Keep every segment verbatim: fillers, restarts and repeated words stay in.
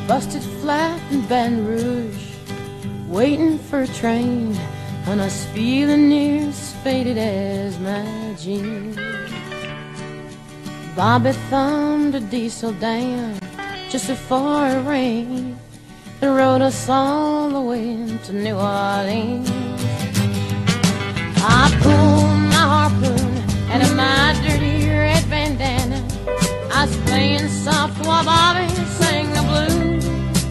busted flat in Baton Rouge, waiting for a train, and I was feeling near as faded as my jeans. Bobby thumbed a diesel down just before it rained and rode us all the way to New Orleans. I pulled my harpoon out of my dirty red bandana. I was playing soft while Bobby sang the blues.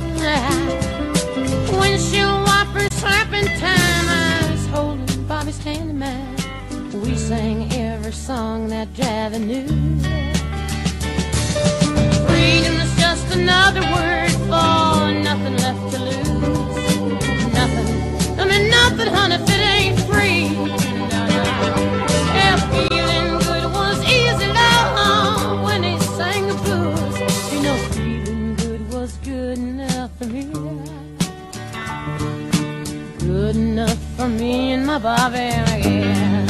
Windshield wipers slapping time, I was holding Bobby's hand in mine. We sang every song that Javi knew. Freedom's just another word for nothing left to lose. Nothing, I mean nothing, honey, if it ain't free. No, no. Yeah, feeling good was easy, love, when he sang the blues. You know, feeling good was good enough for me. Good enough for me and my Bobby, yeah.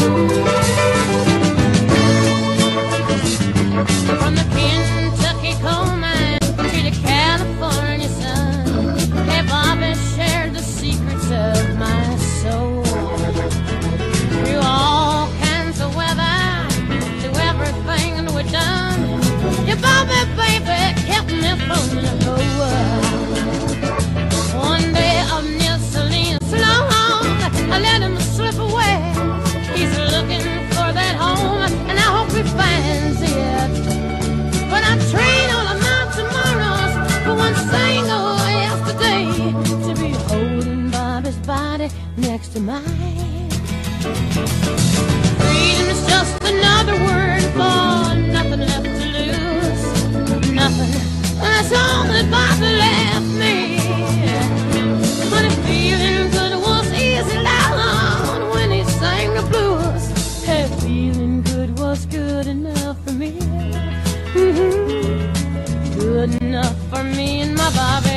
From the Kentucky coal mine to the California sun, hey, Bobby shared the secrets of my soul. Through all kinds of weather, through everything that we've done, yeah, Bobby, baby, kept me from the whole world. One day of near Salinas long, I let him slip away. He's looking for that home, and I hope he finds it. But I trade all of my tomorrows for one single yesterday, to be holding Bobby's body next to mine. Freedom is just another word for nothing left to lose. Nothing, that's all that Bobby left me. But if feeling good was easy loud when he sang the blues, hey, feeling good was good enough for me. Mm-hmm. Good enough for me and my Bobby.